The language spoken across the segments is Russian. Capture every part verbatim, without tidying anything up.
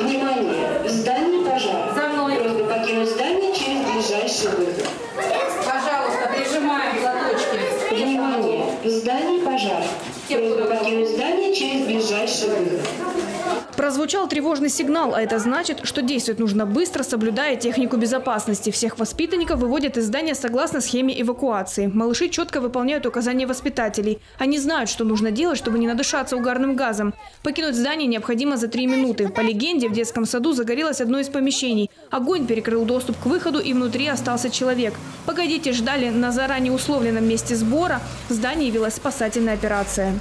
Внимание! В здании пожар. За мной. Просьба покинуть здание через ближайший выход. Пожалуйста, прижимаем платочки. Внимание! В здании пожар. Просьба покинуть здание через ближайший выход. Прозвучал тревожный сигнал, а это значит, что действовать нужно быстро, соблюдая технику безопасности. Всех воспитанников выводят из здания согласно схеме эвакуации. Малыши четко выполняют указания воспитателей. Они знают, что нужно делать, чтобы не надышаться угарным газом. Покинуть здание необходимо за три минуты. По легенде, в детском саду загорелось одно из помещений. Огонь перекрыл доступ к выходу, и внутри остался человек. Пока дети ждали на заранее условленном месте сбора, в здании велась спасательная операция.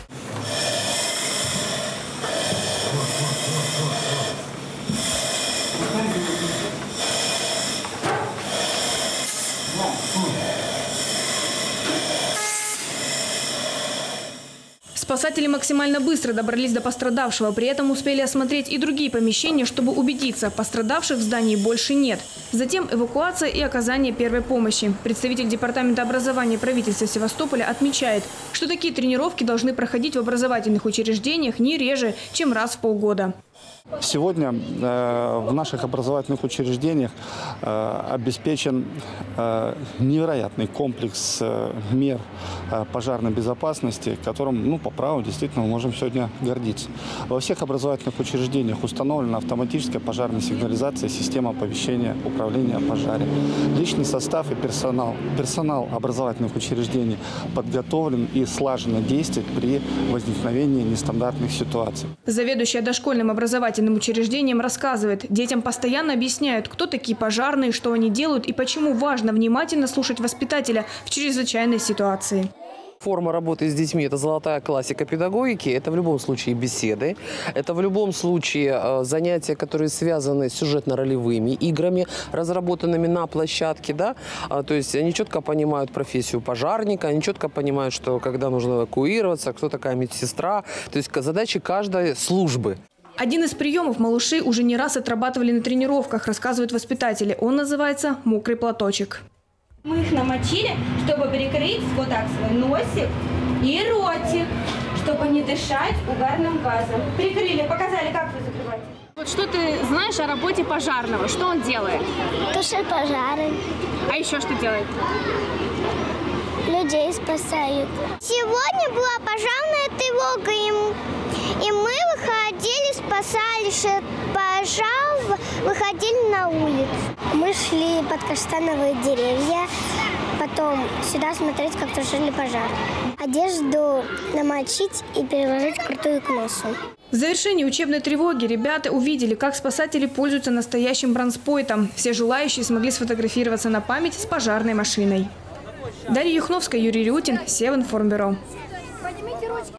Спасатели максимально быстро добрались до пострадавшего, при этом успели осмотреть и другие помещения, чтобы убедиться, пострадавших в здании больше нет. Затем эвакуация и оказание первой помощи. Представитель департамента образования правительства Севастополя отмечает, что такие тренировки должны проходить в образовательных учреждениях не реже, чем раз в полгода. Сегодня э, в наших образовательных учреждениях э, обеспечен э, невероятный комплекс э, мер э, пожарной безопасности, которым, ну, по праву действительно мы можем сегодня гордиться. Во всех образовательных учреждениях установлена автоматическая пожарная сигнализация, система оповещения управления о пожаре. Личный состав и персонал, персонал образовательных учреждений подготовлен и слаженно действует при возникновении нестандартных ситуаций. Заведующая дошкольным образовательным учреждением рассказывает, детям постоянно объясняют, кто такие пожарные, что они делают и почему важно внимательно слушать воспитателя в чрезвычайной ситуации. Форма работы с детьми – это золотая классика педагогики. Это в любом случае беседы. Это в любом случае занятия, которые связаны с сюжетно-ролевыми играми, разработанными на площадке. Да? То есть они четко понимают профессию пожарника, они четко понимают, что когда нужно эвакуироваться, кто такая медсестра. То есть задачи каждой службы. Один из приемов малыши уже не раз отрабатывали на тренировках, рассказывают воспитатели. Он называется «мокрый платочек». Мы их намочили, чтобы прикрыть вот так свой носик и ротик, чтобы не дышать угарным газом. Прикрыли, показали, как вы закрываете. Вот что ты знаешь о работе пожарного? Что он делает? Тушит пожары. А еще что делает? Людей спасают. Сегодня была пожарная тревога, и, и мы выходили, спасали пожар, выходили на улицу. Мы шли под каштановые деревья, потом сюда смотреть, как тушили пожар. Одежду намочить и переложить крутую к носу. В завершении учебной тревоги ребята увидели, как спасатели пользуются настоящим бронспойтом. Все желающие смогли сфотографироваться на память с пожарной машиной. Дарья Юхновская, Юрий Рютин, Севинформбюро.